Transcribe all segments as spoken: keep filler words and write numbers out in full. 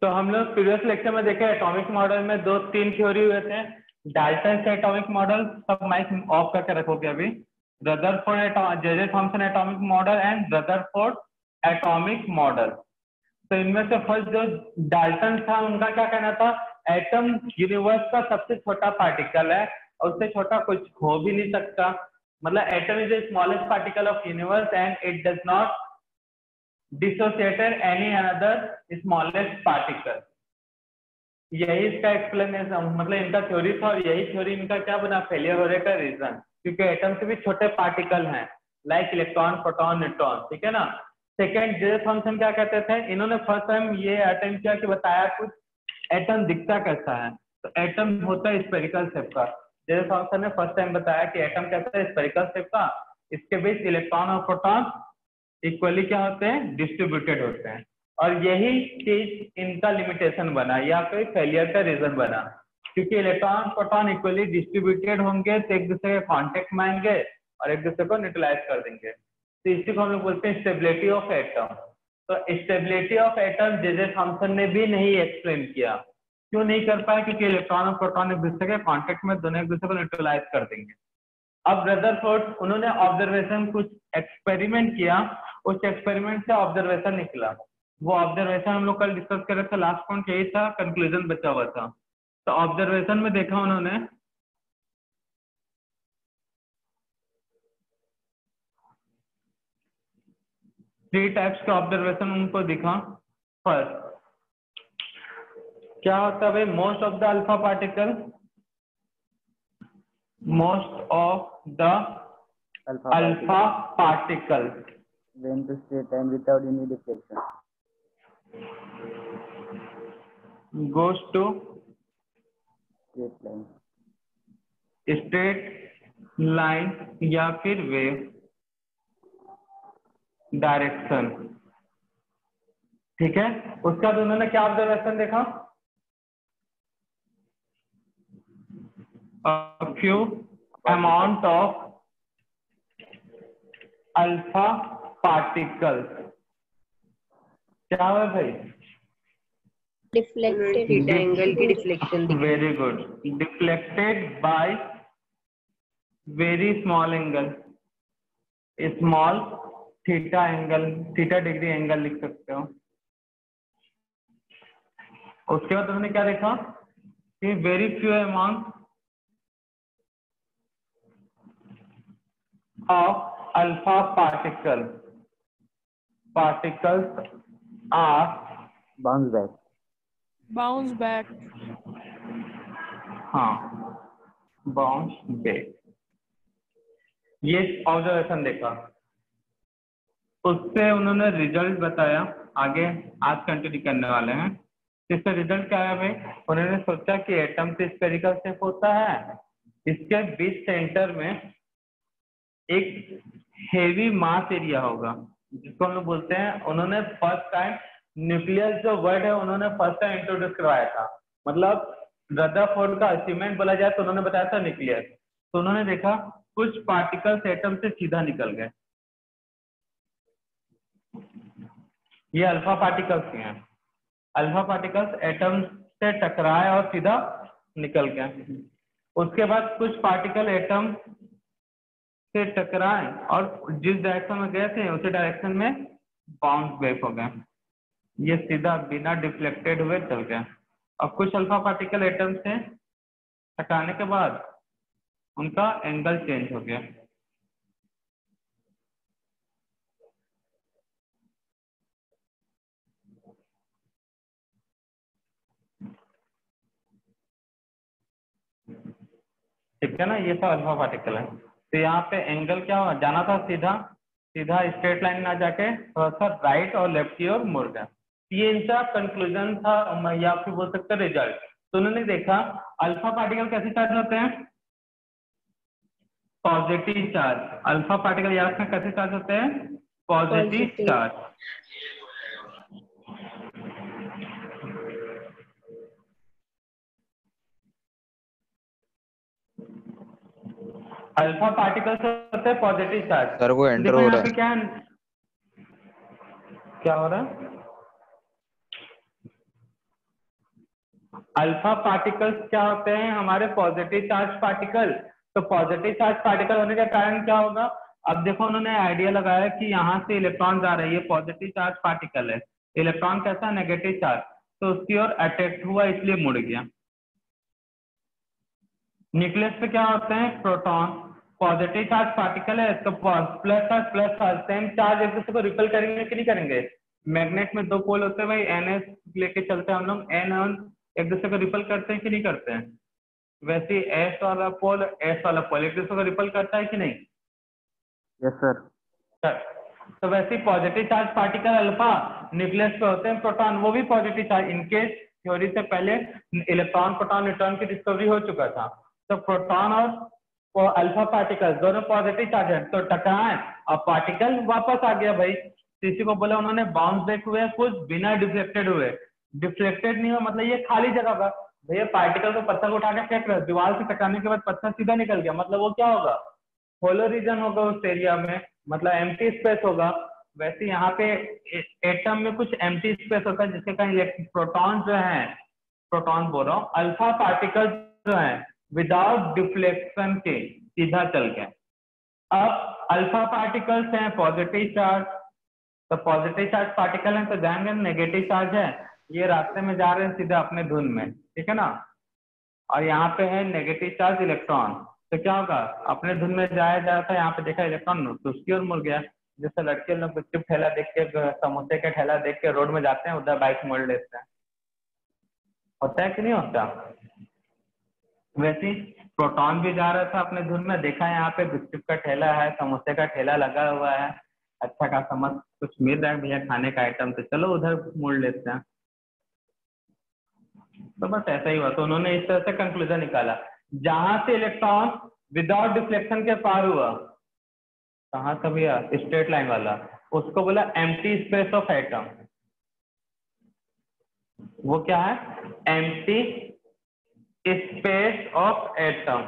तो हम लोग प्रीवियस लेक्चर में देखे एटॉमिक मॉडल में दो तीन थ्योरी हुए थे। डाल्टन से एटॉमिक मॉडल, सब माइक ऑफ करके रखोगे अभी। Rutherford, J J Thomson atomic model and Rutherford atomic model. तो इनमें से फर्स्ट जो डाल्टन था उनका क्या कहना था, एटम यूनिवर्स का सबसे छोटा पार्टिकल है और उससे छोटा कुछ हो भी नहीं सकता। मतलब atom is the smallest particle of universe and it does not dissociated any another smallest particle. यही इसका एक्सप्लेनेशन, मतलब इनका थ्योरी था और यही थ्योरी इनका क्या बना, फेलियर होने का रीजन, क्योंकि एटम से भी छोटे पार्टिकल हैं लाइक इलेक्ट्रॉन, प्रोटॉन, न्यूट्रॉन, ठीक है ना। सेकेंड, जे थॉमसन क्या कहते थे, इन्होंने फर्स्ट टाइम ये अटेम्प्ट किया कि बताया कुछ एटम दिखता कैसा है। तो एटम होता है स्फेरिकल शेप का। जे थॉमसन ने फर्स्ट टाइम बताया कि एटम कैसा है, स्फेरिकल शेप का। इसके बीच इलेक्ट्रॉन और प्रोटॉन इक्वली क्या होते हैं, डिस्ट्रीब्यूटेड होते हैं। और यही चीज इनका लिमिटेशन बना या फिर फेलियर का रीजन बना, क्योंकि इलेक्ट्रॉन प्रोटॉन इक्वली डिस्ट्रीब्यूटेड होंगे तो एक दूसरे के कॉन्टेक्ट में आएंगे और एक दूसरे को न्यूट्रलाइज कर देंगे। तो इसी को हम लोग बोलते हैं स्टेबिलिटी ऑफ एटम। तो stability of atom J J Thomson ने भी नहीं एक्सप्लेन किया। क्यों नहीं कर पाया, क्योंकि इलेक्ट्रॉन और प्रोटॉन एक दूसरे के कॉन्टेक्ट में दोनों एक दूसरे को न्यूट्रलाइज कर देंगे। अब रदरफोर्ड, उन्होंने ऑब्जर्वेशन कुछ एक्सपेरिमेंट किया, उस एक्सपेरिमेंट से ऑब्जर्वेशन निकला। वो ऑब्जर्वेशन हम लोग कल डिस्कस कर रहे थे, लास्ट पॉइंट यही था, कंक्लूजन बचा हुआ था। तो ऑब्जर्वेशन में देखा उन्होंने थ्री टाइप्स के ऑब्जर्वेशन उनको दिखा। फर्स्ट क्या होता है भाई, most of the alpha particle, most of the alpha particle went to straight line without any deflection. goes to Straight line. straight line या फिर वेव डायरेक्शन, ठीक है। उसका बाद उन्होंने क्या ऑब्जर्वेशन देखा, a few amount of alpha particles, क्या है भाई, डिफ्लेक्टेड, थीटा एंगल की डिफ्लेक्शन दिखी। Very good, deflected by very small angle, small theta angle, theta degree angle लिख सकते हो। उसके बाद उन्होंने क्या देखा कि very few amount of alpha particle particles are bounce back. bounce back. हाँ, bounce back, ये ऑब्जर्वेशन देखा। उससे उन्होंने रिजल्ट बताया, आगे आज कंटिन्यू करने वाले हैं। इससे रिजल्ट क्या है भाई, उन्होंने सोचा कि एटम से स्फेरिकल शेप होता है, इसके बीच सेंटर में एक हेवी मास एरिया होगा जिसको हम लोग बोलते हैं, उन्होंने फर्स्ट टाइम न्यूक्लियस जो वर्ड है उन्होंने फर्स्ट टाइम इंट्रोड्यूस करवाया था। मतलब रदरफोर्ड का अचीवमेंट बोला जाए तो उन्होंने बताया था न्यूक्लियस। तो उन्होंने देखा कुछ पार्टिकल्स एटम से सीधा निकल गए, ये अल्फा पार्टिकल्स हैं। अल्फा पार्टिकल्स एटम से टकराए और सीधा निकल गए। उसके बाद कुछ पार्टिकल एटम से टकराए और जिस डायरेक्शन में गए थे उसी डायरेक्शन में बाउंस बैक हो गए, ये सीधा बिना डिफ्लेक्टेड हुए चल गए। और कुछ अल्फा पार्टिकल एटम से टकराने के बाद उनका एंगल चेंज हो गया। ठीक है ना, ये सब अल्फा पार्टिकल है। तो यहाँ पे एंगल क्या हो जाना था, सीधा सीधा स्ट्रेट लाइन ना जाके थोड़ा सा राइट और लेफ्ट की ओर मुड़ गया। ये इनका कंक्लूजन था या फिर बोल सकते रिजल्ट। तो उन्होंने देखा अल्फा पार्टिकल कैसे चार्ज होते हैं, पॉजिटिव चार्ज। अल्फा पार्टिकल याद में कैसे चार्ज होते हैं, पॉजिटिव चार्ज। अल्फा पार्टिकल्स होते हैं पॉजिटिव चार्ज। सर वो एंटर देखो हो यहाँ रहा पे है। क्या क्या हो रहा है, अल्फा पार्टिकल्स क्या होते हैं? हमारे पॉजिटिव चार्ज पार्टिकल। तो पॉजिटिव चार्ज पार्टिकल होने के कारण क्या होगा? अब देखो उन्होंने आइडिया लगाया कि यहाँ से इलेक्ट्रॉन जा रहे हैं, ये पॉजिटिव चार्ज पार्टिकल है, इलेक्ट्रॉन कैसा? नेगेटिव चार्ज, तो उसकी ओर अट्रैक्ट हुआ इसलिए मुड़ गया। न्यूक्लियस पे क्या होते हैं? प्रोटॉन, पॉजिटिव चार्ज पार्टिकल है तो plus charge plus charge same charge एक दूसरे को रिपेल करेंगे कि नहीं करेंगे? मैग्नेट में दो पोल होते हैं भाई, एन एस लेके चलते हैं हम लोग, एन एन एक दूसरे को रिपेल करते हैं कि नहीं करते हैं? वैसे एस वाला पोल एस वाला पोल एक दूसरे को रिपेल करता है कि नहीं? Yes sir. तो वैसे positive charge particle alpha nucleus पे होते हैं, प्रोटॉन वो भी पॉजिटिव चार्ज। इनकेस थ्योरी से पहले इलेक्ट्रॉन प्रोटॉन न्यूट्रॉन की डिस्कवरी हो चुका था, तो प्रोटॉन और अल्फा पार्टिकल दोनों पॉजिटिव चार्ज है, तो टकराए और पार्टिकल वापस आ गया भाई। किसी को बोला उन्होंने बाउंस बैक हुए कुछ बिना डिफ्लेक्टेड हुए, डिफ्लेक्टेड नहीं हुआ मतलब ये खाली जगह का भैया, पार्टिकल को पत्थर को उठा के फेंक रहे, दीवार से टकराने के बाद पत्थर सीधा निकल गया, मतलब वो क्या होगा? होलो रीजन होगा उस एरिया में, मतलब एम्प्टी स्पेस होगा। वैसे यहाँ पे एटम में कुछ एम्प्टी स्पेस होता है जिसके कारण प्रोटॉन जो है, प्रोटॉन बोल रहा हूँ, अल्फा पार्टिकल जो है विदाउट डिफ्लेक्शन के सीधा चल गए। अब अल्फा पार्टिकल्स हैं पॉजिटिव चार्ज, तो पॉजिटिव चार्ज पार्टिकल है तो जाएंगे, नेगेटिव चार्ज है ये रास्ते में जा रहे हैं सीधा अपने धुन में, ठीक है ना। और यहाँ पे है नेगेटिव चार्ज इलेक्ट्रॉन, तो क्या होगा? अपने धुन में जाया जा रहा था, यहाँ पे देखा इलेक्ट्रॉन तो उसकी ओर मुड़ गया। जैसे लड़के लोग गुपचुप ठेला देख के, समोसे का ठेला देख के रोड में जाते हैं, उधर बाइक मोड़ लेते हैं, होता है कि नहीं होता? वैसे प्रोटॉन भी जा रहा था अपने धुन में, देखा यहाँ पे गुपचुप का ठेला है, समोसे का ठेला लगा हुआ है, अच्छा खासा मस्त कुछ मिल रहा है भैया खाने का आइटम, तो चलो उधर मोड़ लेते हैं। तो बस ऐसा ही हुआ, तो उन्होंने इस तरह से कंक्लूजन निकाला, जहां से इलेक्ट्रॉन विदाउट डिफ्लेक्शन के पार हुआ, कहाँ से भैया? स्ट्रेट लाइन वाला, उसको बोला एम्प्टी स्पेस ऑफ एटम। वो क्या है? Empty space of atom.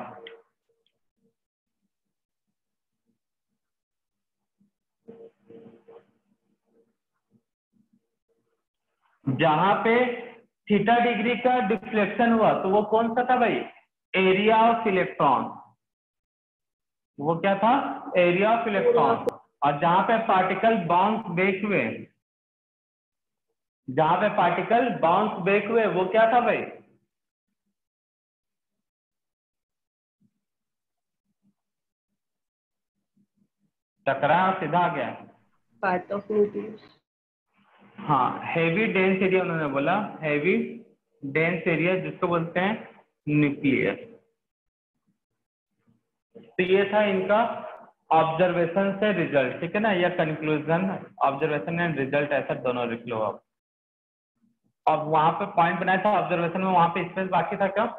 जहां पे थीटा डिग्री का डिफ्लेक्शन हुआ, तो वो कौन सा था भाई? Area of electron. वो क्या था? Area of electron. और जहां पे पार्टिकल बाउंस बैक हुए, जहां पे पार्टिकल बाउंस बैक हुए वो क्या था भाई? टकराया और सीधा आ गया। Part of nucleus. हाँ, हैवी डेंस एरिया उन्होंने बोला, हैवी डेंस एरिया जिसको बोलते हैं न्यूक्लियस। तो ये था इनका ऑब्जर्वेशन से रिजल्ट, ठीक है ना, या कंक्लूजन, ऑब्जर्वेशन एंड रिजल्ट ऐसा दोनों लिख लो आप। और वहां पे पॉइंट बनाया था ऑब्जर्वेशन में, वहां पे स्पेस बाकी था क्या?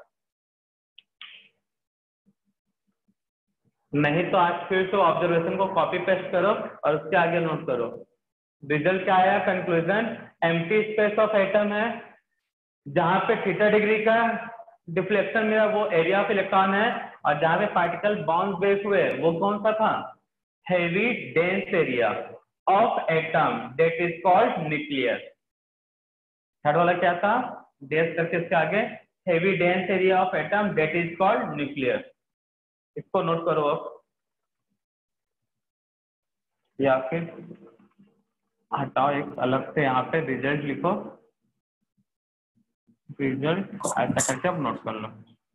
नहीं तो आज फिर तो ऑब्जर्वेशन को कॉपी पेस्ट करो और उसके आगे नोट करो। रिजल्ट क्या आया? Conclusion empty space of atom है, जहां पे थीटा डिग्री का डिफ्लेक्शन मिला वो एरिया ऑफ इलेक्ट्रॉन है, और जहां पे पार्टिकल बाउंस बैक हुए वो कौन सा था? Heavy dense area of atom that is called nucleus. Third वाला क्या था? डेंस करके इसके आगे heavy dense area of atom that is called nucleus. इसको नोट करो आप, या फिर हटाओ एक अलग से यहाँ पे रिजल्ट लिखो, रिजल्ट ऐसा करके आप नोट कर लो।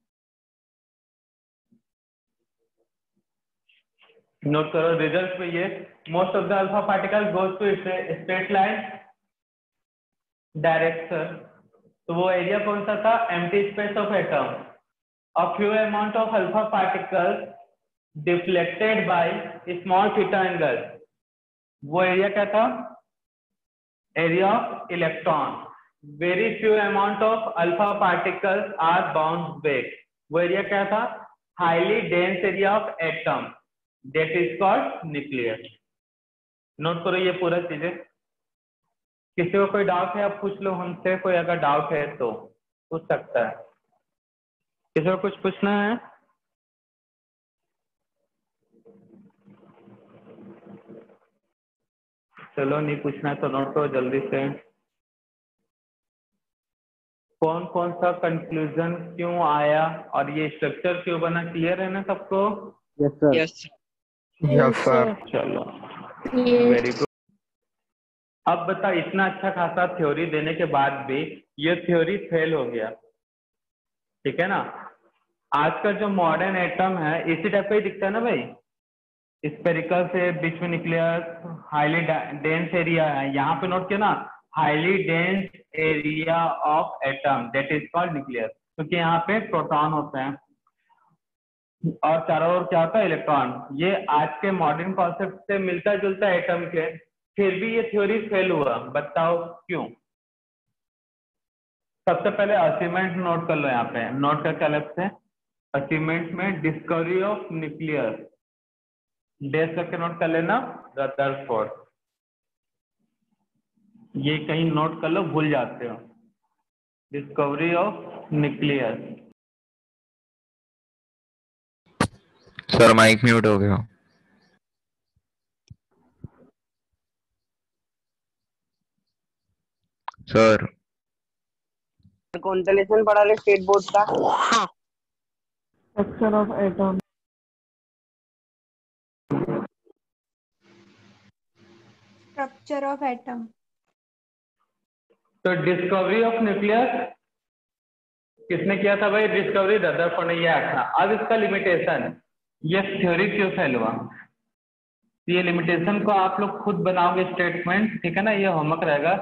नोट करो रिजल्ट पे ये, most of the alpha particle goes to straight line direction. तो वो एरिया कौन सा था? Empty space of atom. A few amount of alpha particles deflected by small theta angle. वो एरिया क्या था? Area of electron. Very few amount of alpha particles are bounced back. वो area क्या था? Highly dense area of atom. That is called nucleus. Note करो ये पूरा चीजें। किसी को कोई डाउट है आप पूछ लो हमसे, कोई अगर डाउट है तो पूछ सकता है। किसी को कुछ पूछना है? चलो नहीं पूछना है तो नोट करो जल्दी से। कौन कौन सा कंक्लूजन क्यों आया और ये स्ट्रक्चर क्यों बना, क्लियर है ना सबको? Yes sir. Yes Yes, sir. चलो yes वेरी गुड। अब बता, इतना अच्छा खासा थ्योरी देने के बाद भी ये थ्योरी फेल हो गया, ठीक है ना? आज का जो मॉडर्न एटम है इसी टाइप का ही दिखता है ना भाई, स्पेरिकल से बीच में न्यूक्लियस, हाईली डेंस एरिया है, यहाँ पे नोट किया ना, highly dense area of atom that is called nucleus, क्योंकि यहाँ पे प्रोटॉन होते हैं और चारों ओर क्या होता है, इलेक्ट्रॉन। ये आज के मॉडर्न कॉन्सेप्ट से मिलता जुलता है एटम के, फिर भी ये थ्योरी फेल हुआ, बताओ क्यों? सबसे पहले अचीवमेंट नोट कर लो, यहाँ पे नोट करके अलग से अचीवमेंट में डिस्कवरी ऑफ न्यूक्लियस डेस करके नोट कर लेना, रदरफोर्ड। ये कहीं नोट कर लो, भूल जाते हो। Discovery of nucleus. Sir mike mute हो गया। सर कॉन्स्टलेशन पढ़ा रहे स्टेट बोर्ड का। Structure of atom. Structure of atom. तो डिस्कवरी ऑफ न्यूक्लियस किसने किया था भाई? डिस्कवरी रदरफोर्ड ने किया था। अब इसका लिमिटेशन, ये थ्योरी क्यों फेल हुआ, ये लिमिटेशन को आप लोग खुद बनाओगे स्टेटमेंट, ठीक है ना? ये होमवर्क रहेगा।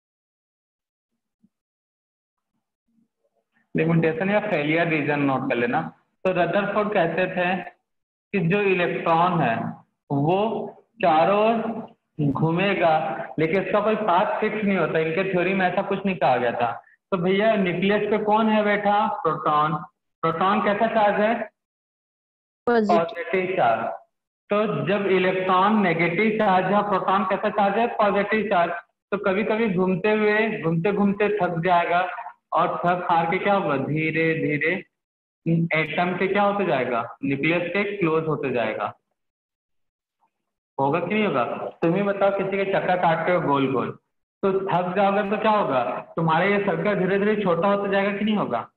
लिमिटेशन या फेलियर रीजन नोट कर लेना। तो रदरफोर्ड कहते थे कि जो इलेक्ट्रॉन है वो चारों ओर घूमेगा, लेकिन इसका कोई पाथ फिक्स नहीं होता। इनके थ्योरी में ऐसा कुछ नहीं कहा गया था। तो भैया न्यूक्लियस पे कौन है बैठा? प्रोटॉन। प्रोटॉन कैसा चार्ज है? Positive charge. तो जब इलेक्ट्रॉन नेगेटिव चार्ज है, प्रोटॉन कैसा चार्ज है? Positive charge. तो कभी कभी घूमते हुए घूमते घूमते थक जाएगा और थक हार के क्या होगा, धीरे धीरे एटम के क्या होते जाएगा, न्यूक्लियस के क्लोज होते जाएगा। होगा कि नहीं होगा? तुम ही बताओ, किसी के चक्कर काटते हो गोल गोल, तो थक जाओगे तो क्या होगा, तुम्हारे ये सर्कल धीरे धीरे छोटा होता जाएगा कि नहीं होगा?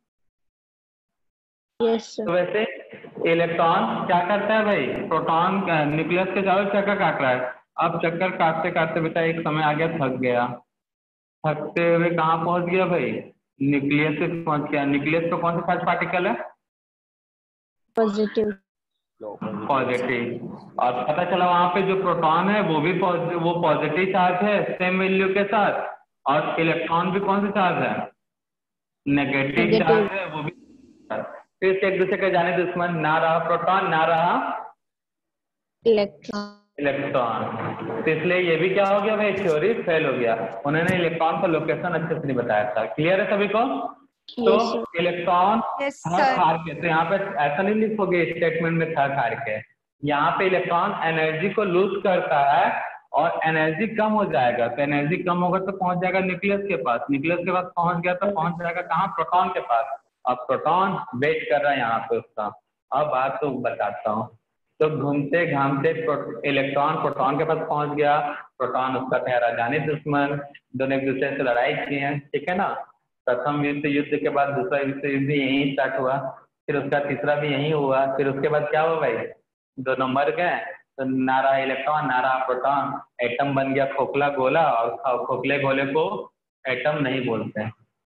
Yes sir. तो वैसे इलेक्ट्रॉन क्या करता है भाई? प्रोटॉन न्यूक्लियस के चारों चक्कर काट रहा है। अब चक्कर काटते काटते बेटा एक समय आ गया, थक गया। थकते हुए कहाँ पहुंच गया भाई? न्यूक्लियस पे पहुंच गया। न्यूक्लियस पे कौन सा चार्ज पार्टिकल है? Positive. पॉजिटिव। और पता चला वहां पे जो प्रोटॉन है वो भी पॉजिटिव, वो पॉजिटिव चार्ज है सेम वैल्यू के साथ, और इलेक्ट्रॉन भी कौन सा चार्ज है? नेगेटिव चार्ज है, वो भी। फिर से एक दूसरे के जाने दुश्मन, ना रहा प्रोटॉन ना रहा Electron. इलेक्ट्रॉन। तो इसलिए ये भी क्या हो गया भाई, थ्योरी फेल हो गया। उन्होंने इलेक्ट्रॉन का लोकेशन अच्छे से नहीं बताया था। क्लियर है सभी को? तो Yes sir. इलेक्ट्रॉन Yes थक sir. हार के, तो यहाँ पे ऐसा नहीं लिखोगे स्टेटमेंट में थक हार के, यहाँ पे इलेक्ट्रॉन एनर्जी को लूज करता है और एनर्जी कम हो जाएगा। तो एनर्जी कम होगा तो पहुंच जाएगा न्यूक्लियस के पास, न्यूक्लियस के पास पहुंच गया तो पहुंच जाएगा कहाँ? प्रोटॉन के पास। अब प्रोटॉन वेट कर रहा है यहाँ पे उसका। अब बात तो बताता हूँ। तो घूमते घामते इलेक्ट्रॉन प्रोटॉन के पास पहुंच गया, प्रोटॉन उसका ठहरा जाने दुश्मन, दोनों एक दूसरे से लड़ाई किए हैं, ठीक है ना? प्रथम विश्व युद्ध के बाद दूसरा विश्व युद्ध यहीं स्टार्ट हुआ, फिर उसका तीसरा भी यहीं हुआ। फिर उसके बाद क्या हुआ भाई? दोनों मर गए, तो ना रहा इलेक्ट्रॉन ना रहा प्रोटॉन, एटम बन गया खोखला गोला, और खोखले गोले को एटम नहीं बोलते।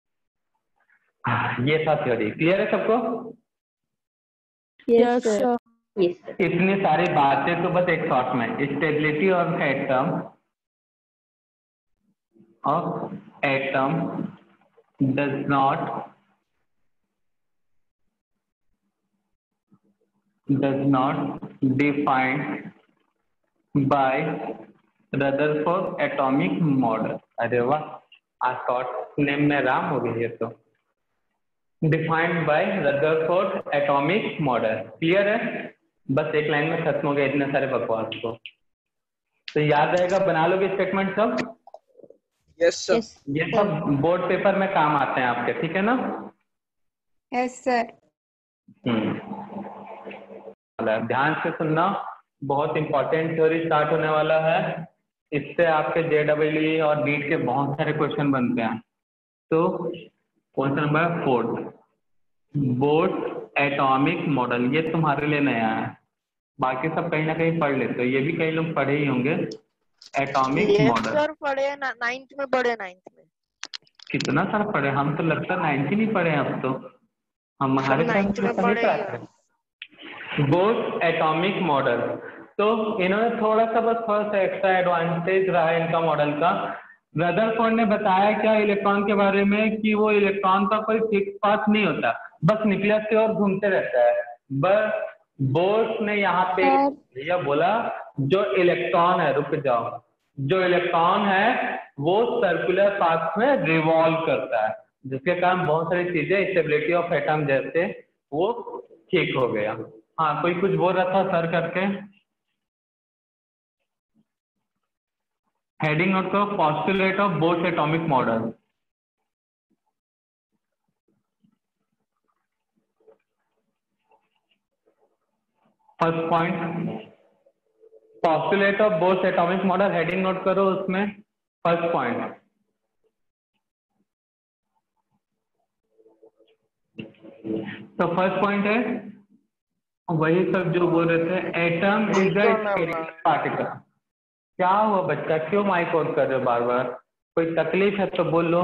ये था थ्योरी। क्लियर है सबको? Yes Yes, sir. sir. Yes sir. इतनी सारी बातें तो बस एक शॉर्ट में। Stability of atom of atom does not does not defined by Rutherford atomic model। अरे वाह, आज शॉर्ट नेम में राम हो गई है। तो defined by Rutherford atomic model. Clear है? बस एक लाइन में खत्म हो गया इतने सारे बकवास को। तो याद रहेगा, बना लोगे स्टेटमेंट सब? Yes sir. Yes. ये सब बोर्ड पेपर में काम आते हैं आपके, ठीक है ना? Yes sir. हम्म, ध्यान से सुनना, बहुत इंपॉर्टेंट थ्योरी स्टार्ट होने वाला है। इससे आपके जे डबल ई और नीट के बहुत सारे क्वेश्चन बनते हैं। तो question number fourth, Bohr atomic model, ये तुम्हारे लिए नया है, बाकी सब कहीं ना कहीं पढ़ लेते हो, ये भी कई लोग पढ़े ही होंगे। एटॉमिक ये मॉडल सर पढ़े नाइन्थ में पढ़े नाइन्थ में कितना सारा पढ़े, हम तो लगता है नाइन्थ ही नहीं पढ़े अब तो, हम हमारे सर टाइम ninth में में तो नहीं पढ़े ही पढ़ाते। बोट एटॉमिक मॉडल, तो इन्होंने थोड़ा सा बस थोड़ा सा एक्स्ट्रा एडवांटेज रहा है इनका मॉडल का। रदरफोर्ड ने बताया क्या इलेक्ट्रॉन के बारे में कि वो इलेक्ट्रॉन का कोई फिक्स पाथ नहीं होता, बस न्यूक्लियस की ओर घूमते रहता है। बस बोट ने यहाँ पे सर। भैया बोला जो इलेक्ट्रॉन है, रुक जाओ, जो इलेक्ट्रॉन है वो सर्कुलर पाथ में रिवॉल्व करता है, जिसके कारण बहुत सारी चीजें स्टेबिलिटी ऑफ एटम जैसे वो ठीक हो गया। हाँ कोई कुछ बोल रहा था सर करके, हेडिंग नोट करो, postulate of Bohr atomic model. First point, postulate of Bohr atomic model, heading note करो उसमें फर्स्ट पॉइंट। तो फर्स्ट पॉइंट है वही सब जो बोल रहे थे, atom is a spherical particle. क्या हुआ बच्चा, क्यों माइक आउट कर रहे हो बार बार, कोई तकलीफ है तो बोल लो,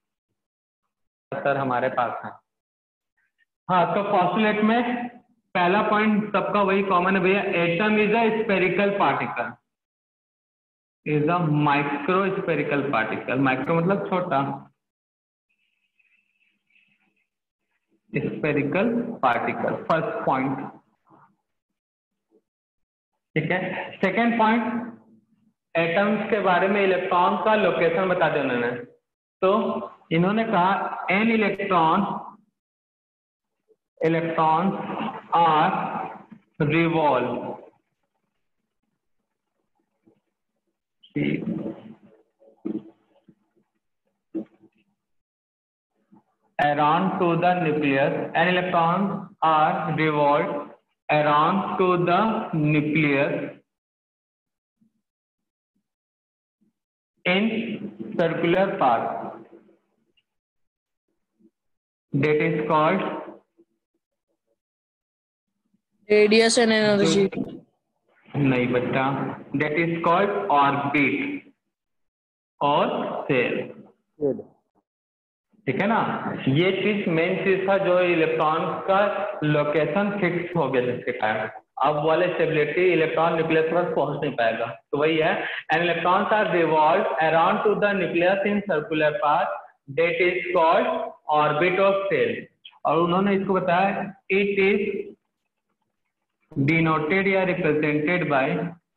सर हमारे पास है। हाँ तो पॉस्टुलेट में पहला पॉइंट सबका वही कॉमन है भैया, atom is a spherical particle, is a micro spherical particle, micro मतलब छोटा, स्फेरिकल पार्टिकल, फर्स्ट पॉइंट। ठीक है, सेकेंड पॉइंट, एटम्स के बारे में इलेक्ट्रॉन का लोकेशन बता दिया उन्होंने, तो इन्होंने कहा an electron electron are revolve around to the nucleus, and electrons are revolved around to the nucleus in circular path, that is called radiation energy. नहीं बच्चा, that is called orbit और शेल। ठीक है ना, ये चीज मेन चीज था जो इलेक्ट्रॉन का लोकेशन फिक्स हो गया, जिसके कारण अब वाले स्टेबिलिटी इलेक्ट्रॉन न्यूक्लियस पर पहुंच नहीं पाएगा, तो वही है, and electrons are revolve around to the nucleus in circular path, that is called orbit of shell. और उन्होंने इसको बताया इट इज डिनोटेड या represented by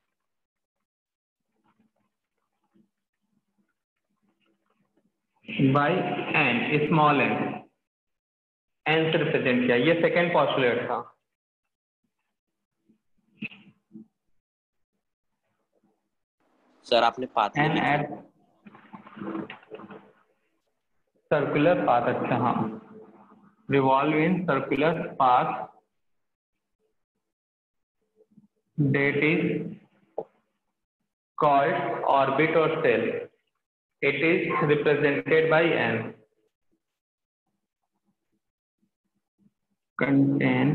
by n, small n, n से रिप्रेजेंट किया, ये सेकेंड पॉस्टुलेट था। सर आपने path n at circular path, अच्छा हाँ, revolve in circular path, that is called orbit or shell, it is represented by n, contain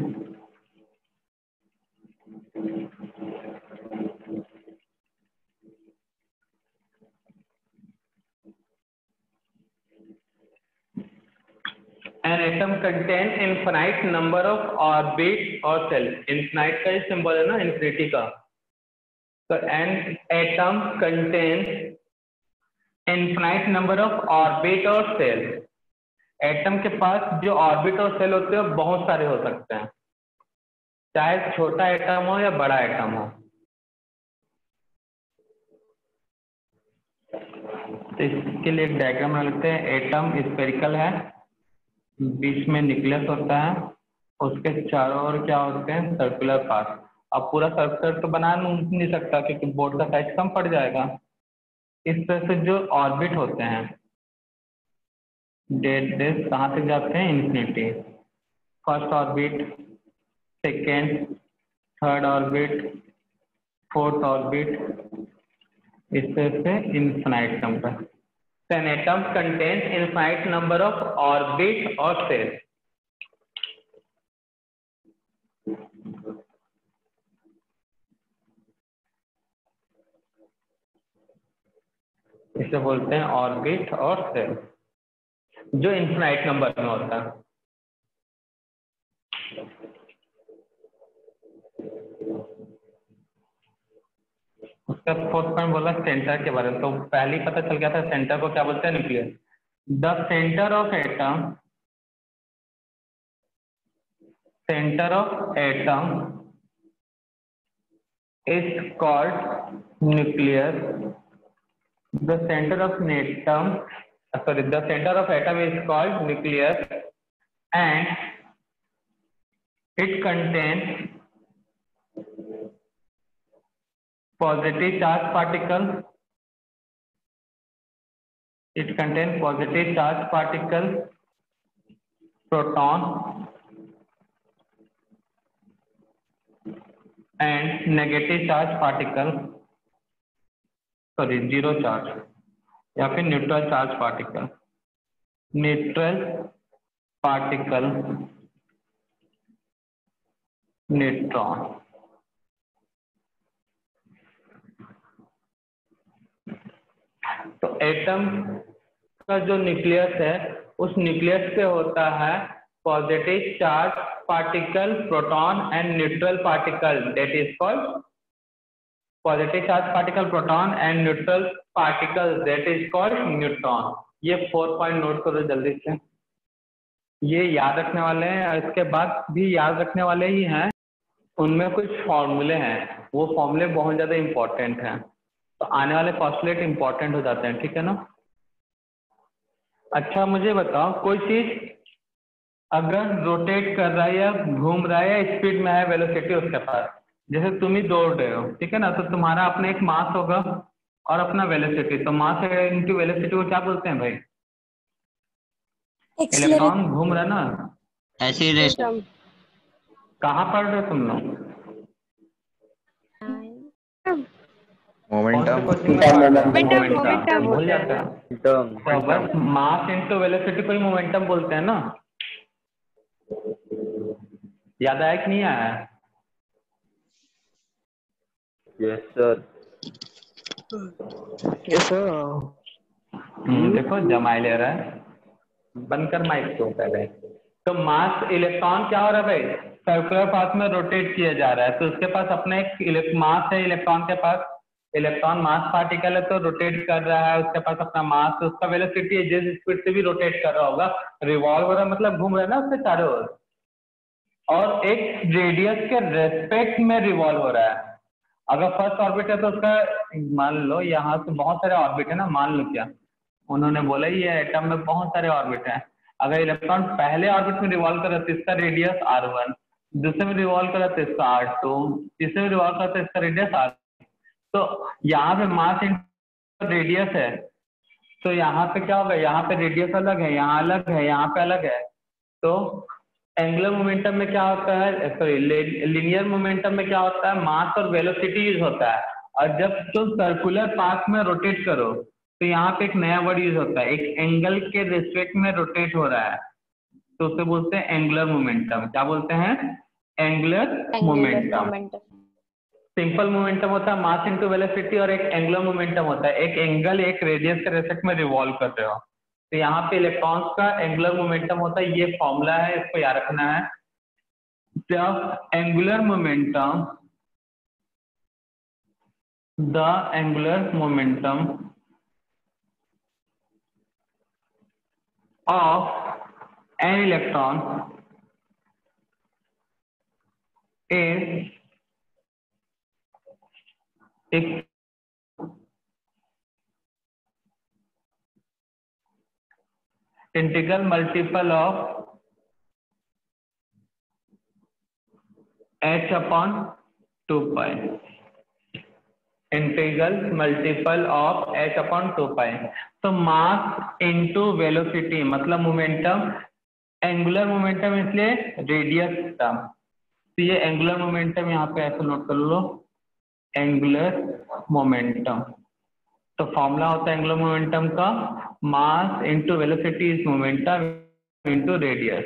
an atom contain infinite number of orbit or shell, infinite का symbol है ना infinity का, तो an atom contains infinite number of orbit or shell, atom के पास जो orbit और cell होते हैं बहुत सारे हो सकते हैं, चाहे छोटा एटम हो या बड़ा एटम हो। तो इसके लिए एक डायग्राम बना लेते हैं, एटम स्फेरिकल है, बीच में न्यूक्लियस होता है, उसके चारों ओर क्या होते हैं, सर्कुलर पाथ। अब पूरा सर्कुलर तो बना नहीं सकता क्योंकि बोर्ड का साइज कम पड़ जाएगा, इस तरह से जो ऑर्बिट होते हैं डेट डेट कहाँ तक जाते हैं, infinity, first orbit, second, third orbit, fourth orbit, इस तरह से infinite number. An atom contains infinite number of orbit or shell. इसे बोलते हैं ऑर्बिट और सेल, जो इन्फिनाइट नंबर में होता है। उसका फोर्थ पॉइंट बोला सेंटर के बारे में, तो पहले ही पता चल गया था सेंटर को क्या बोलते हैं, nucleus. The centre of atom centre of atom is called nucleus. The center of atom, sorry, the center of atom is called nucleus, and it contains positive charge particle. It contains positive charge particle, proton, and negative charge particle. Sorry zero charge या फिर neutral charge particle. Neutral particle neutron. तो atom का जो nucleus है, उस nucleus पे होता है positive charge particle, proton and neutral particle, that is called positive charge particle, proton and neutral particle, that is called neutron. ये फोर पॉइंट नोट करो जल्दी से, ये याद रखने वाले हैं और इसके बाद भी याद रखने वाले ही हैं। उनमें कुछ फॉर्मूले हैं, वो फॉर्मूले बहुत ज्यादा इंपॉर्टेंट हैं, तो आने वाले पॉस्टुलेट इंपॉर्टेंट हो जाते हैं, ठीक है ना। अच्छा मुझे बताओ, कोई चीज अगर रोटेट कर रहा है या घूम रहा है या स्पीड में है, वेलोसिटी उसके पास, जैसे तुम ही दौड़ रहे हो, ठीक है ना, तो तुम्हारा अपना एक मास होगा और अपना वेलोसिटी। तो मास इनटू वेलोसिटी को क्या बोलते हैं भाई? इलेक्ट्रॉन घूम रहा है ना, एक्सीलरेशन। कहाँ पढ़ रहे हो तुम लोग? मोमेंटम। मोमेंटम भूल जाते हैं। तो बस मास इनटू वेलोसिटी को ही मोमेंटम बोलते हैं ना। याद आया कि नहीं आया? Yes sir. Yes sir. देखो जमाई ले रहा है, बनकर माइक को पहले। तो मास इलेक्ट्रॉन क्या हो रहा है भाई, सर्कुलर पाथ में रोटेट किया जा रहा है, तो उसके पास अपना एक मास है। इलेक्ट्रॉन के पास, इलेक्ट्रॉन मास पार्टिकल है तो रोटेट कर रहा है, उसके पास अपना मास, तो उसका वेलोसिटी है, जिस स्पीड से भी रोटेट कर रहा होगा, रिवॉल्व हो रहा है, मतलब घूम रहा है ना उसके चारों ओर, और एक रेडियस के रेस्पेक्ट में रिवॉल्व हो रहा है। अगर फर्स्ट ऑर्बिट है तो उसका, मान लो यहाँ से बहुत सारे ऑर्बिट है ना, मान लो क्या उन्होंने बोला, ये एटम में बहुत सारे ऑर्बिट हैं। अगर इलेक्ट्रॉन पहले ऑर्बिट में रिवॉल्व कर रहा है तो इसका रेडियस आर वन, दूसरे में रिवॉल्व कर रहा है तो इसका आर टू, तीसरे में रिवॉल्व कर रहा है तो इसका रेडियस आर। तो यहाँ पे मास इन रेडियस है, तो यहाँ पे क्या होगा, यहाँ पे रेडियस अलग है, यहाँ अलग है, यहाँ पे अलग है। तो एंगुलर मोमेंटम में क्या होता है, सॉरी लीनियर मोमेंटम में क्या होता है, मास और वेलोसिटी यूज होता है। और जब तुम सर्कुलर पाथ में रोटेट करो तो यहाँ पे एक नया वर्ड यूज होता है, एक एंगल के रिस्पेक्ट में रोटेट हो रहा है, तो उसे बोलते हैं एंगुलर मोमेंटम। क्या बोलते हैं? Angular momentum. सिंपल मोमेंटम होता है मास इनटू वेलोसिटी, और एक एंगुलर मोमेंटम होता है एक एंगल एक रेडियस के रेस्पेक्ट में रिवॉल्व कर रहे हो। तो यहाँ पे इलेक्ट्रॉन्स का एंगुलर मोमेंटम होता है, ये फॉर्मूला है, इसको याद रखना है। The angular momentum the angular momentum of an electron is एक integral multiple of h upon two pi, integral multiple of h upon two pi। तो मास इनटू वेलोसिटी मतलब मोमेंटम, एंगुलर मोमेंटम इसलिए radius term, तो ये angular momentum यहाँ पे ऐसे note कर लो, एंगुलर मोमेंटम। तो फॉर्मूला होता है एंगुलर मोमेंटम का mass into velocity is momentum into radius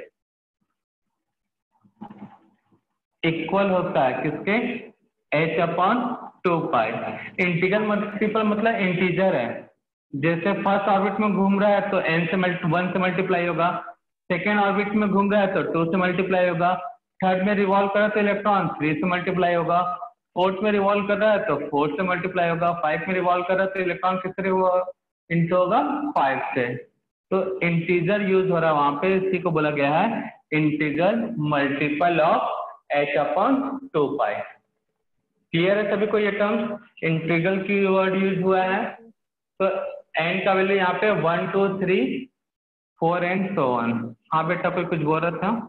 equal होता है किसके, h upon two pi. Integral multiple मतलब इंटीजर है, जैसे फर्स्ट ऑर्बिट में घूम रहा है तो n से मल्टी वन से मल्टीप्लाई होगा, सेकेंड ऑर्बिट में घूम रहा है तो टू से मल्टीप्लाई होगा, थर्ड में रिवॉल्व कर रहा है तो इलेक्ट्रॉन थ्री से मल्टीप्लाई होगा, फोर्थ में रिवॉल्व कर रहा है तो फोर से मल्टीप्लाई होगा, फाइव में रिवॉल्व कर रहा है तो इलेक्ट्रॉन किससे इंटू होगा, फाइव से। तो इंटीजर यूज हो रहा है वहां पे, इसी को बोला गया है integer multiple of h upon two pi. Clear है सभी को ये टर्म, इंटीग्रल की वर्ड यूज हुआ है। तो n का वैल्यू यहाँ पे one two three four and so on. हाँ बेटा कोई कुछ बोल रहा था?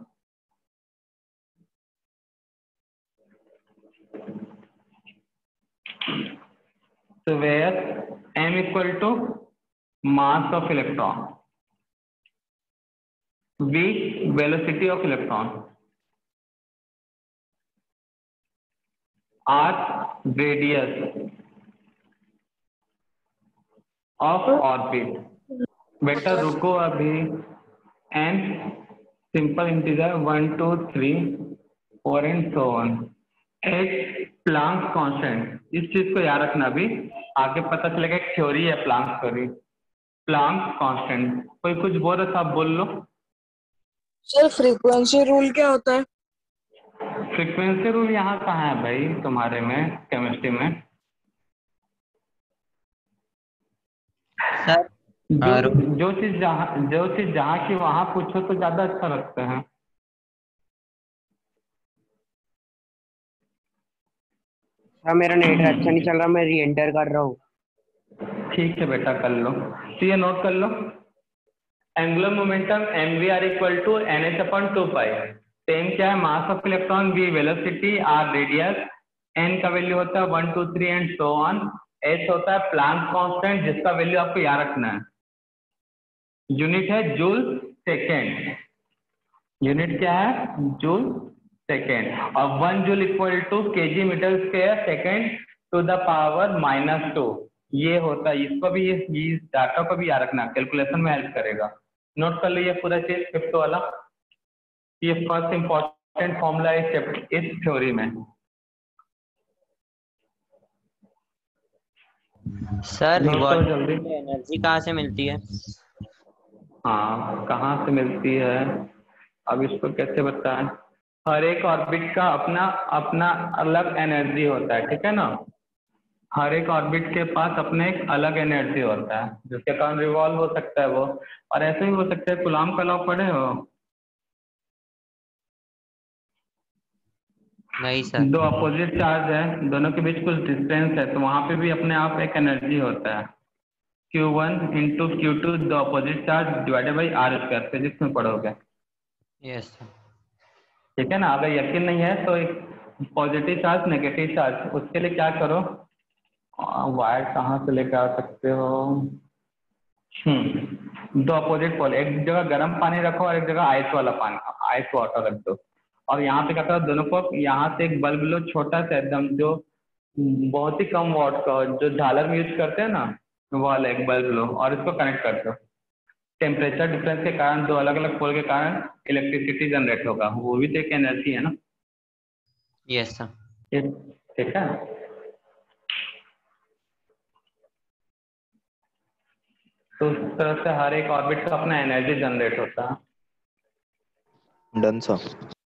So where m equal to mass of electron, v velocity of electron, r radius of orbit। बेटा रुको अभी, n simple integer one two three four and so on, h Planck constant. इस चीज को याद रखना, अभी आगे पता चलेगा एक थ्योरी है प्लांक थ्योरी, प्लांक कांस्टेंट। कोई कुछ बोल रहा था, आप बोल लो। सर फ्रीक्वेंसी रूल क्या होता है? फ्रीक्वेंसी रूल यहाँ कहाँ है भाई तुम्हारे में केमिस्ट्री में? सर जो जो चीज जहाँ जो चीज जहाँ की वहां पूछो तो ज्यादा अच्छा लगता है। सर मेरा नेट अच्छा नहीं चल रहा, मैं री एंटर कर रहा हूँ। ठीक है बेटा कर लो, तो ये नोट कर लो, angular momentum M V R equal to N H upon two pi. M क्या है, mass of electron, V velocity, R radius, N का वैल्यू होता है one two three and so on, H होता है प्लांक कांस्टेंट जिसका value आपको याद रखना है। यूनिट है जूल सेकेंड, यूनिट क्या है, जूल सेकेंड, और one joule equal to K G metre square second to the power minus two. ये होता है, इसको भी इस डाटा को भी याद रखना, कैलकुलेशन में हेल्प करेगा। नोट कर लो ये पूरा चीज फिफ्थ वाला, ये फर्स्ट इंपॉर्टेंट फॉर्मूला है इस थ्योरी में। सर नोट करो रिवॉल्व जल्दी। एनर्जी कहाँ से मिलती है? हाँ कहाँ से मिलती है, अब इसको कैसे बताएं? हर एक ऑर्बिट का अपना अपना अलग एनर्जी होता है, ठीक है ना। हर एक ऑर्बिट के पास अपने एक अलग एनर्जी होता है जिसके कारण रिवॉल्व हो सकता है वो, और ऐसे भी हो सकता है कूलॉम का लॉ पढ़े हो? नहीं सर। दो अपोजिट चार्ज है, दोनों के बीच कुछ डिस्टेंस है, तो वहां पे भी अपने आप एक एनर्जी होता है, Q one into Q two दो opposite charge divided by R square, physics में पढ़ोगे। Yes sir. ठीक है ना। अगर यकीन नहीं है तो एक पॉजिटिव चार्ज नेगेटिव चार्ज, उसके लिए क्या करो, वायर कहाँ से लेकर आ सकते हो, हम्म दो अपोजिट पोल, एक जगह गर्म पानी रखो और एक जगह आइस वाला पानी, आइस वाटर रख दो, और यहाँ पे क्या करो, दोनों को यहाँ से एक बल्ब लो छोटा सा एकदम, जो बहुत ही कम वॉट का हो, जो झालर में यूज करते हैं ना, वो वाला एक बल्ब लो और इसको कनेक्ट कर दो। टेम्परेचर डिफरेंस के कारण, दो अलग अलग पोल के कारण इलेक्ट्रिसिटी जनरेट होगा, वो भी तो एक एनर्जी है ना। Yes sir. ठीक है। तो उस तरह से हर एक ऑर्बिट का अपना एनर्जी जनरेट होता है। Done sir.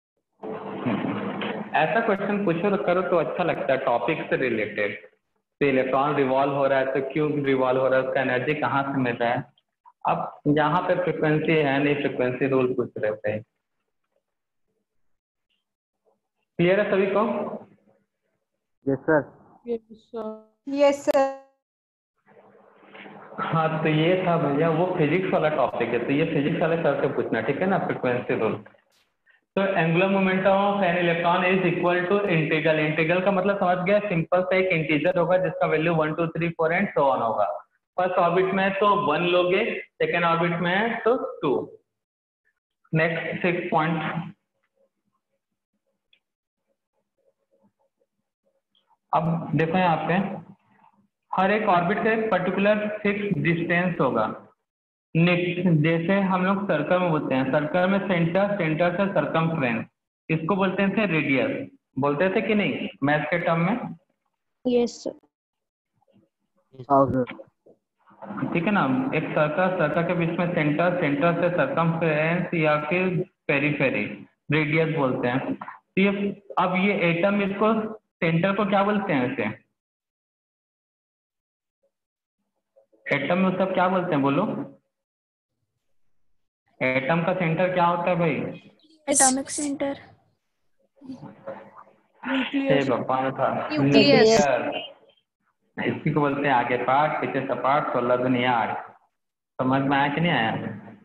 ऐसा क्वेश्चन पूछो तो करो तो अच्छा लगता है, टॉपिक से रिलेटेड। तो इलेक्ट्रॉन रिवॉल्व हो रहा है तो क्यों रिवॉल्व हो रहा है, उसका एनर्जी कहाँ से मिल रहा है। अब यहाँ पे फ्रिक्वेंसी है नहीं, फ्रिक्वेंसी रूल पूछ रहे थे। क्लियर है सभी को? Yes sir. Yes sir. हाँ तो ये था भैया वो फिजिक्स वाला टॉपिक है, तो ये फिजिक्स वाले सर से पूछना, ठीक है ना, फ्रिक्वेंसी रूल। तो angular momentum of an electron is equal to integral. Integral का मतलब समझ गया, सिंपल सा एक इंटीजर होगा जिसका value one two three four and so on होगा। फर्स्ट ऑर्बिट में है तो वन लोगे, सेकेंड ऑर्बिट में है तो टू। नेक्स्ट सिक्स पॉइंट, अब देखो यहाँ पे हर एक ऑर्बिट का एक पर्टिकुलर फिक्स डिस्टेंस होगा, नेक्स्ट जैसे हम लोग सर्कल में बोलते हैं, सर्कल में सेंटर, सेंटर से सरकमफ्रेंस, इसको बोलते हैं रेडियस, बोलते थे कि नहीं मैथ के टर्म में? Yes sir. ठीक है ना, एक सर्कल, सर्कल के बीच में सेंटर, सेंटर से सरकमफ्रेंस या फिर पेरीफेरी, रेडियस बोलते हैं। तो ये अब ये एटम, इसको सेंटर को क्या बोलते हैं वैसे? एटम में उसका क्या बोलते हैं बोलो? एटम का सेंटर क्या होता है भाई? Atomic centre. हे भगवान था, न्यूक्लियस। इसी को बोलते हैं आगे पार्ट, पीछे सपाट, सोलह दुनिया आठ। समझ में आया कि नहीं आया?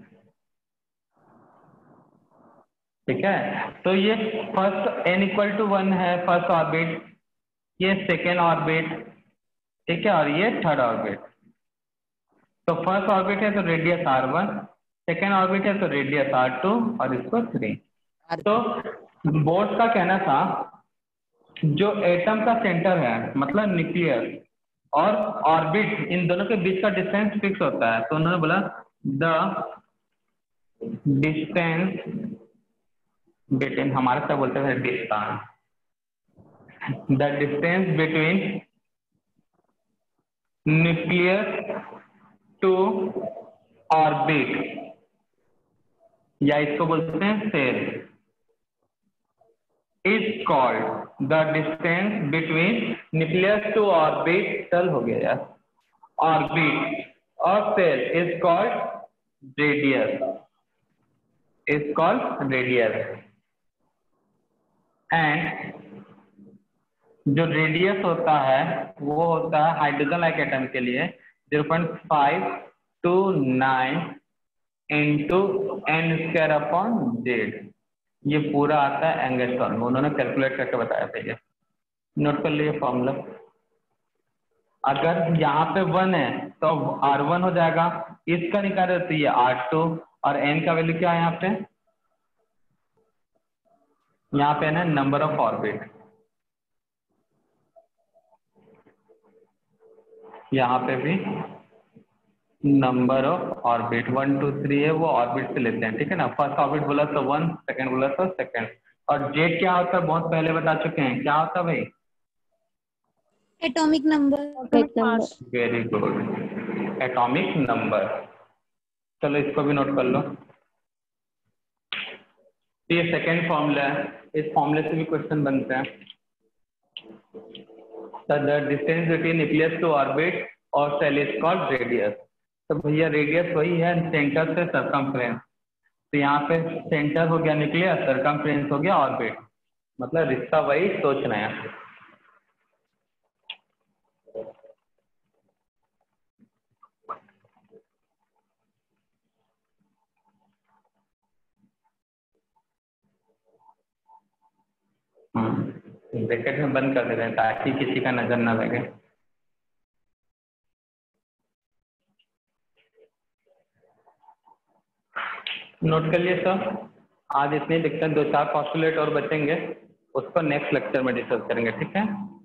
ठीक है, तो ये first N equal to one है फर्स्ट ऑर्बिट, ये सेकेंड ऑर्बिट, ठीक है, और ये थर्ड ऑर्बिट। तो फर्स्ट ऑर्बिट है तो radius R one, second orbit है तो रेडियस आर टू, और इसको थ्री। तो बोर्ड का कहना था जो एटम का सेंटर है मतलब न्यूक्लियस और ऑर्बिट, इन दोनों के बीच का डिस्टेंस फिक्स होता है। तो उन्होंने बोला द डिस्टेंस बिटवीन, हमारे साथ बोलते हैं distance, the distance between nucleus to orbit, या इसको बोलते हैं shell, is called the distance between nucleus to orbit, चल हो गया यार, ऑर्बिट और shell is called radius, is called radius. And जो रेडियस होता है वो होता है हाइड्रोजन लाइक एटम के लिए zero point five two nine into N square upon Z, ये पूरा आता है एंगस्ट्रॉम में, उन्होंने कैलकुलेट करके बताया था। ये नोट कर लिए फॉर्मूला। अगर यहाँ पे वन है तो आर वन हो जाएगा, इसका निकाले तो ये आर टू, और एन का वैल्यू क्या है यहाँ पे? यहाँ पे ना नंबर ऑफ ऑर्बिट, यहाँ पे भी number of orbit, one two three है वो ऑर्बिट से लेते हैं, ठीक है ना। फर्स्ट ऑर्बिट बोला तो वन, सेकंड बोला तो सेकंड। और जेड क्या होता है बहुत पहले बता चुके हैं, क्या होता है भाई? Atomic number. Very good, atomic number. चलो इसको भी नोट कर लो। ये सेकेंड फॉर्मूला है, इस फॉर्मूले से भी क्वेश्चन बनते हैं। The distance between nucleus to orbit और सेल इज कॉल्ड रेडियस। तो भैया रेडियस वही है सेंटर से सरकमफ्रेंस, तो यहाँ पे सेंटर हो गया न्यूक्लियस, सरकमफ्रेंस हो गया ऑर्बिट, मतलब रिश्ता वही, सोचना है। ब्रैकेट में बंद कर देते हैं ताकि किसी का नजर ना लगे। नोट कर लिए सर, आज इतने दिक्कत, दो चार पॉस्टुलेट और बचेंगे, उसको नेक्स्ट लेक्चर में डिस्कस करेंगे, ठीक है।